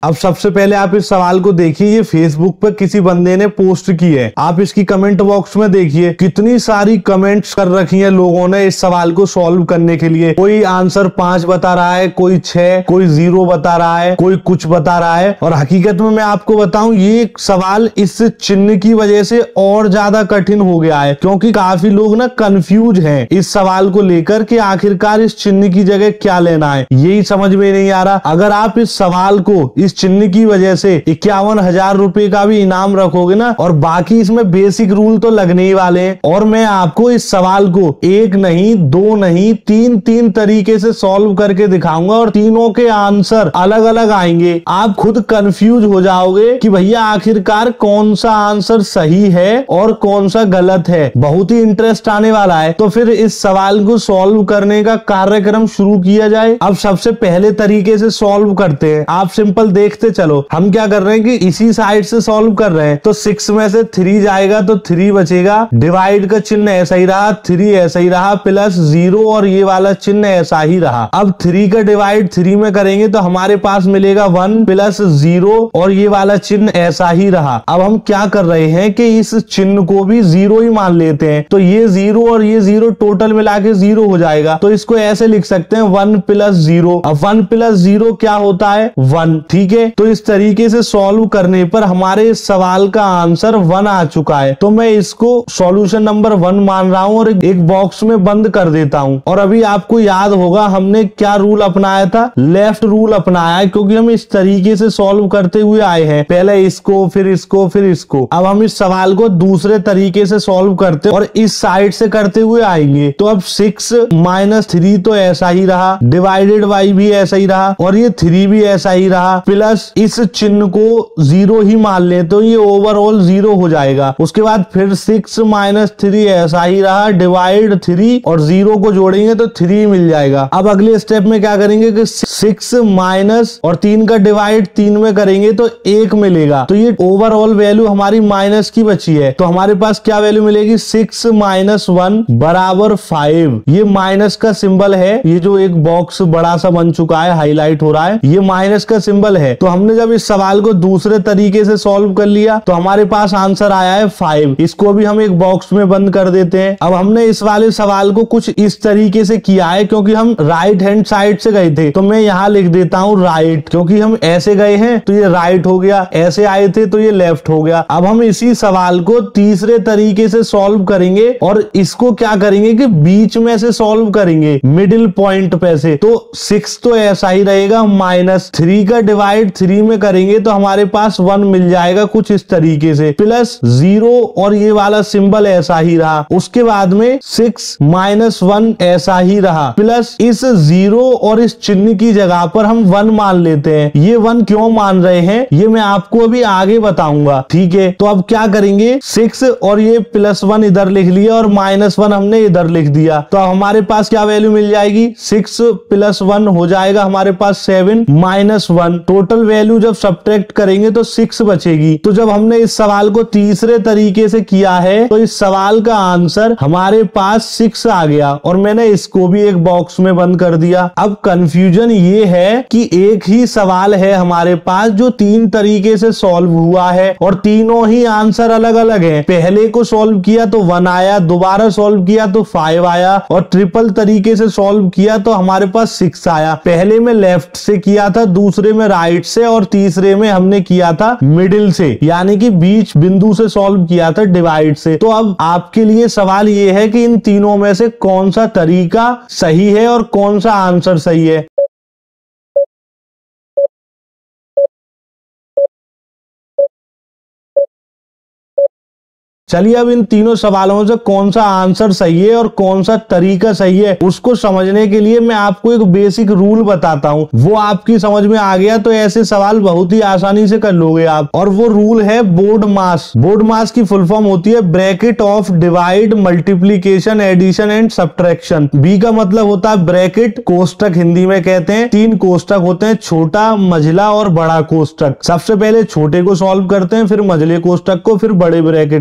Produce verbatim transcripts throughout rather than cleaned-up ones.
अब सबसे पहले आप इस सवाल को देखिए, ये फेसबुक पर किसी बंदे ने पोस्ट की है। आप इसकी कमेंट बॉक्स में देखिए कितनी सारी कमेंट्स कर रखी है लोगों ने इस सवाल को सॉल्व करने के लिए। कोई आंसर पांच बता रहा है, कोई छह, कोई जीरो बता रहा है, कोई कुछ बता रहा है। और हकीकत में मैं आपको बताऊं, ये सवाल इस चिन्ह की वजह से और ज्यादा कठिन हो गया है, क्योंकि काफी लोग ना कंफ्यूज हैं इस सवाल को लेकर कि आखिरकार इस चिन्ह की जगह क्या लेना है, यही समझ में नहीं आ रहा। अगर आप इस सवाल को इस चिन्ह की वजह से इक्यावन हजार रुपए का भी इनाम रखोगे ना, और बाकी इसमें बेसिक रूल तो लगने ही वाले हैं। और मैं आपको इस सवाल को एक नहीं, दो नहीं, तीन तीन तरीके से सॉल्व करके दिखाऊंगा और तीनों के आंसर अलग अलग आएंगे। आप खुद कंफ्यूज हो जाओगे कि भैया आखिरकार कौन सा आंसर सही है और कौन सा गलत है। बहुत ही इंटरेस्ट आने वाला है। तो फिर इस सवाल को सॉल्व करने का कार्यक्रम शुरू किया जाए। अब सबसे पहले तरीके से सॉल्व करते हैं। आप सिंपल देखते चलो, हम क्या कर रहे हैं कि इसी साइड से सॉल्व कर रहे हैं। तो सिक्स में से थ्री जाएगा तो थ्री बचेगा, डिवाइड का चिन्ह ऐसा ही रहा, थ्री ऐसा ही रहा, प्लस जीरो और ये वाला चिन्ह ऐसा ही रहा। अब थ्री का डिवाइड थ्री में करेंगे तो हमारे पास मिलेगा वन प्लस जीरो और ये वाला चिन्ह ऐसा ही रहा। अब हम क्या कर रहे हैं कि इस चिन्ह को भी जीरो ही मान लेते हैं। तो ये जीरो और ये जीरो टोटल मिला के जीरो हो जाएगा। तो इसको ऐसे लिख सकते हैं वन प्लस जीरो। अब वन प्लस जीरो क्या होता है? वन। ठीक है, तो इस तरीके से सॉल्व करने पर हमारे इस सवाल का आंसर वन आ चुका है। तो मैं इसको सॉल्यूशन नंबर वन मान रहा हूं और एक बॉक्स में बंद कर देता हूं। और अभी आपको याद होगा हमने क्या रूल अपनाया था? लेफ्ट रूल अपनाया है, क्योंकि हम इस तरीके से सॉल्व करते हुए आए हैं। पहले इसको, फिर इसको, फिर इसको। अब हम इस सवाल को दूसरे तरीके से सॉल्व करते और इस साइड से करते हुए आएंगे। तो अब सिक्स माइनस थ्री तो ऐसा ही रहा, डिवाइडेड बाई भी ऐसा ही रहा और ये थ्री भी ऐसा ही रहा, प्लस इस चिन्ह को जीरो ही मान ले तो ये ओवरऑल जीरो हो जाएगा। उसके बाद फिर सिक्स माइनस थ्री ऐसा ही रहा, डिवाइड थ्री और जीरो को जोड़ेंगे तो थ्री मिल जाएगा। अब अगले स्टेप में क्या करेंगे कि सिक्स माइनस और तीन का डिवाइड तीन में करेंगे तो एक मिलेगा। तो ये ओवरऑल वैल्यू हमारी माइनस की बची है। तो हमारे पास क्या वैल्यू मिलेगी? सिक्स माइनस वन बराबर फाइव। ये माइनस का सिंबल है, ये जो एक बॉक्स बड़ा सा बन चुका है, हाईलाइट हो रहा है, ये माइनस का सिंबल है। तो हमने जब इस सवाल को दूसरे तरीके से सॉल्व कर लिया तो हमारे पास आंसर आया है फाइव। इसको भी हम एक बॉक्स में बंद कर देते हैं। अब हमने इस वाले सवाल को कुछ इस तरीके से किया है, क्योंकि हम राइट हैंड साइड से गए थे तो मैं यहाँ लिख देता हूँ राइट, क्योंकि हम ऐसे गए हैं तो ये राइट हो गया, ऐसे आए थे तो ये लेफ्ट हो गया। अब हम इसी सवाल को तीसरे तरीके से सॉल्व करेंगे और इसको क्या करेंगे कि बीच में से सॉल्व करेंगे, मिडिल पॉइंट पे से। तो सिक्स तो ऐसा ही रहेगा, माइनस थ्री का डिवाइड थ्री में करेंगे तो हमारे पास वन मिल जाएगा कुछ इस तरीके से, प्लस जीरो और ये वाला सिंबल ऐसा ही रहा। उसके बाद में सिक्स माइनस वन ऐसा ही रहा, प्लस इस जीरो और इस चिन्ह की जगह पर हम वन मान लेते हैं। ये वन क्यों मान रहे हैं ये मैं आपको अभी आगे बताऊंगा। ठीक है, तो अब क्या करेंगे, सिक्स और ये प्लस वन इधर लिख लिया और माइनस वन हमने इधर लिख दिया। तो हमारे पास क्या वैल्यू मिल जाएगी? सिक्स प्लस वन हो जाएगा हमारे पास seven minus one. Total value जब सब्ट्रैक्ट करेंगे तो सिक्स बचेगी। तो जब हमने इस सवाल को तीसरे तरीके से किया है तो इस सवाल का आंसर हमारे पास सिक्स आ गया और मैंने इसको भी एक बॉक्स में बंद कर दिया। अब कंफ्यूजन ये है कि एक ही सवाल है हमारे पास जो तीन तरीके से सॉल्व हुआ है और तीनों ही आंसर अलग अलग हैं। पहले को सॉल्व किया तो वन आया, दोबारा सॉल्व किया तो फाइव आया और ट्रिपल तरीके से सॉल्व किया तो हमारे पास सिक्स आया। पहले में लेफ्ट से किया था, दूसरे में राइट से और तीसरे में हमने किया था मिडिल से, यानी कि बीच बिंदु से सॉल्व किया था, डिवाइड से। तो अब आपके लिए सवाल ये है कि इन तीनों में से कौन सा तरीका सही है और कौन सा आंसर सही है। चलिए अब इन तीनों सवालों से कौन सा आंसर सही है और कौन सा तरीका सही है उसको समझने के लिए मैं आपको एक बेसिक रूल बताता हूँ। वो आपकी समझ में आ गया तो ऐसे सवाल बहुत ही आसानी से कर लोगे आप। और वो रूल है बोर्ड मास। बोर्ड मास की फुल फॉर्म होती है bracket of divide multiplication addition and subtraction. B का मतलब होता है ब्रैकेट, कोष्टक हिंदी में कहते हैं। तीन कोष्टक होते हैं, छोटा, मझला और बड़ा कोष्टक। सबसे पहले छोटे को सॉल्व करते हैं, फिर मझले कोष्टक को, फिर बड़े ब्रैकेट को।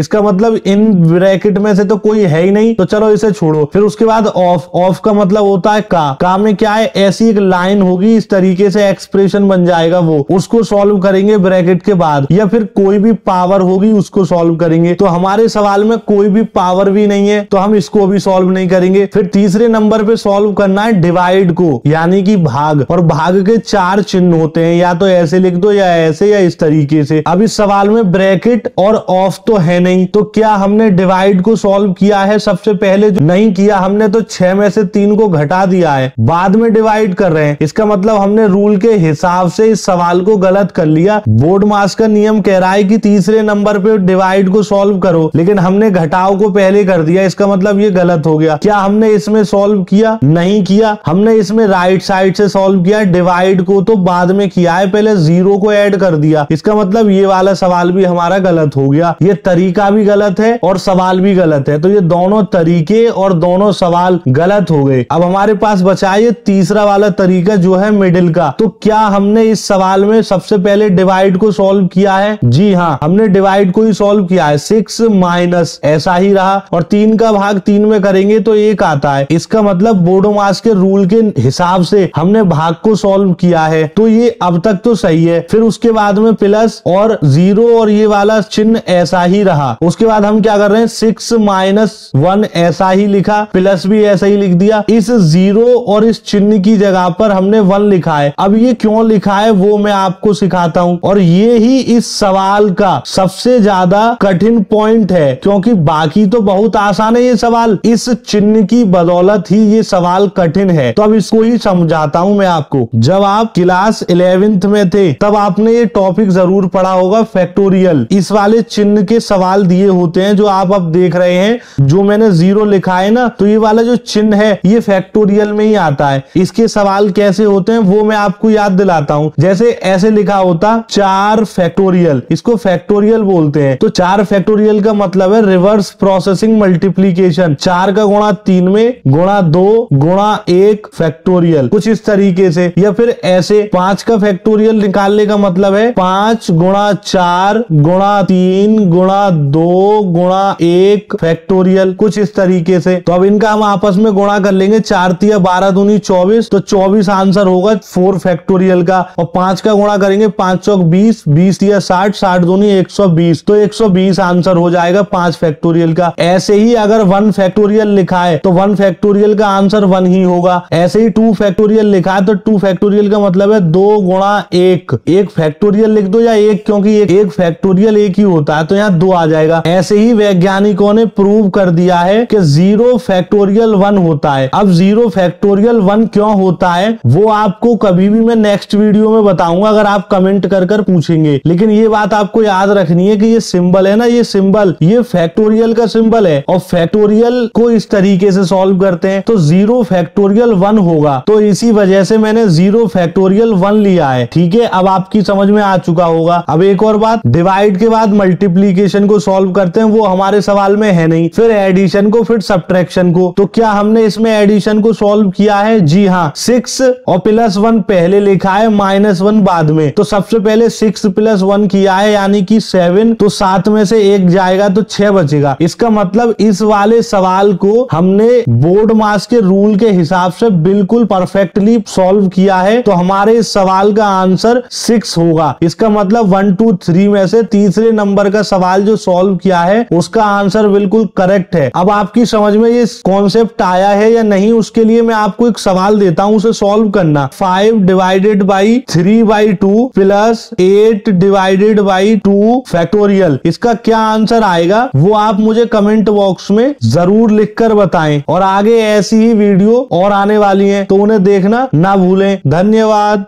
इसका मतलब इन ब्रैकेट में से तो कोई है ही नहीं, तो चलो इसे छोड़ो। फिर उसके बाद ऑफ, ऑफ का मतलब होता है का, का में क्या है, ऐसी एक लाइन होगी, इस तरीके से एक्सप्रेशन बन जाएगा, वो उसको सॉल्व करेंगे ब्रैकेट के बाद, या फिर कोई भी पावर होगी उसको सॉल्व करेंगे। तो हमारे सवाल में कोई भी पावर भी नहीं है, तो हम इसको भी सॉल्व नहीं करेंगे। फिर तीसरे नंबर पे सॉल्व करना है डिवाइड को, यानी कि भाग, और भाग के चार चिन्ह होते हैं, या तो ऐसे लिख दो या ऐसे या इस तरीके से। अब इस सवाल में ब्रैकेट और ऑफ तो है नहीं, तो क्या हमने डिवाइड को सॉल्व किया है? सबसे पहले जो नहीं किया हमने, तो छह में से तीन को घटा दिया है, बाद में डिवाइड कर रहे हैं। इसका मतलब हमने रूल के हिसाब से इस सवाल को गलत कर लिया। बोर्ड मास का नियम कह रहा है कि तीसरे नंबर पे डिवाइड को सॉल्व करो, लेकिन हमने घटाव को पहले कर दिया, इसका मतलब ये गलत हो गया। क्या हमने इसमें सॉल्व किया? नहीं किया। हमने इसमें राइट साइड से सॉल्व किया, डिवाइड को तो बाद में किया है, पहले जीरो को ऐड कर दिया। इसका मतलब ये वाला सवाल भी हमारा गलत हो गया। ये तरीका भी गलत है और सवाल भी गलत है, तो ये दोनों तरीके और दोनों सवाल गलत हो गए। अब हमारे पास बचा ये तीसरा वाला तरीका जो है मिडिल का। तो क्या हमने इस सवाल में सबसे पहले डिवाइड को सॉल्व किया है? जी हाँ, हमने डिवाइड को ही सॉल्व किया है। सिक्स माइनस ऐसा ही रहा, और तीन का भाग तीन में करेंगे तो एक आता है। इसका मतलब बोर्डो मास के रूल के हिसाब से हमने भाग को सॉल्व किया है, तो ये अब तक तो सही है। फिर उसके बाद में प्लस और जीरो और ये वाला चिन्ह ऐसा ही रहा। उसके बाद हम क्या कर रहे हैं, सिक्स माइनस वन ऐसा ही लिखा, प्लस भी ऐसा ही लिख दिया। इस जीरो और इस चिन्ह की जगह पर हमने वन लिखा है। अब ये क्यों लिखा है वो मैं आपको सिखाता हूं, और ये ही इस सवाल का सबसे ज्यादा कठिन पॉइंट है, क्योंकि बाकी तो बहुत आसान है ये सवाल, इस चिन्ह की बदौलत ही ये सवाल कठिन है। तो अब इसको ही समझाता हूं मैं आपको। जब आप क्लास इलेवेंथ में थे तब आपने ये टॉपिक जरूर पढ़ा होगा, फैक्टोरियल। इस वाले चिन्ह के सवाल दिए होते हैं जो आप अब देख रहे हैं, जो मैंने जीरो लिखा है ना, तो ये वाला जो चिन्ह है ये फैक्टोरियल में ही आता है। इसके सवाल कैसे होते हैं वो मैं आपको याद दिलाता हूं। जैसे ऐसे लिखा होता चार फैक्टोरियल, इसको फैक्टोरियल बोलते हैं। तो चार फैक्टोरियल का मतलब है रिवर्स प्रोसेसिंग मल्टीप्लीकेशन, चार का गुणा तीन में गुणा दो गुणा एक फैक्टोरियल, कुछ इस तरीके से। या फिर ऐसे पांच का फैक्टोरियल निकालने का मतलब है पांच गुणा चार गुणा तीन गुणा दो गुणा एक फैक्टोरियल, कुछ इस तरीके से। तो अब इनका हम आपस में गुणा कर लेंगे, चार तिया बारह दूनी चौबीस, तो चौबीस आंसर होगा फोर फैक्टोरियल का। और पांच का गुणा करेंगे, पांच चौक बीस, बीस तिया साठ, साठ दूनी एक सौ बीस, तो एक सौ बीस आंसर हो जाएगा पांच फैक्टोरियल का। ऐसे ही अगर वन फैक्टोरियल लिखा है तो वन फैक्टोरियल का आंसर वन ही होगा। ऐसे ही टू फैक्टोरियल लिखा है तो टू फैक्टोरियल का मतलब है दो गुणा एक, एक फैक्टोरियल लिख दो या एक, क्योंकि एक, एक फैक्टोरियल एक ही होता है, तो यहाँ दो आ जाएगा। ऐसे ही वैज्ञानिकों ने प्रूव कर दिया है कि जीरो फैक्टोरियल वन होता है। अब जीरो फैक्टोरियल वन क्यों होता है वो आपको कभी भी मैं नेक्स्ट वीडियो में बताऊंगा, अगर आप कमेंट कर कर पूछेंगे। लेकिन ये बात आपको याद रखनी है कि ये सिंबल है ना, ये सिंबल ये फैक्टोरियल का सिंबल है, और फैक्टोरियल को इस तरीके से सॉल्व करते हैं तो जीरो फैक्टोरियल वन होगा। तो इसी वजह से मैंने जीरो फैक्टोरियल वन लिया है। ठीक है, अब आपकी समझ में आ चुका होगा। अब एक और बात, डिवाइड के बाद मल्टीप्लीकेशन को सॉल्व करते हैं, वो हमारे सवाल में है नहीं। फिर एडिशन को, फिर सब्ट्रैक्शन को। तो क्या हमने इसमें एडिशन को सॉल्व किया है? जी हाँ, सिक्स और प्लस वन पहले लिखा है, माइनस वन बाद में। तो सबसे पहले सिक्स प्लस वन किया है यानी कि सेवन, तो सात में से एक जाएगा तो छह बचेगा। इसका मतलब इस वाले सवाल को हमने बोर्ड मास के रूल के हिसाब से बिल्कुल परफेक्टली सॉल्व किया है, तो हमारे इस सवाल का आंसर सिक्स होगा। इसका मतलब वन टू थ्री में से तीसरे नंबर का सवाल जो सॉल्व किया है उसका आंसर बिल्कुल करेक्ट है। अब आपकी समझ में ये कॉन्सेप्ट आया है या नहीं, उसके लिए मैं आपको एक सवाल देता हूं, उसे सॉल्व करना। Five divided by three by two plus eight divided by two factorial, इसका क्या आंसर आएगा वो आप मुझे कमेंट बॉक्स में जरूर लिखकर बताएं। और आगे ऐसी ही वीडियो और आने वाली है, तो उन्हें देखना ना भूलें। धन्यवाद।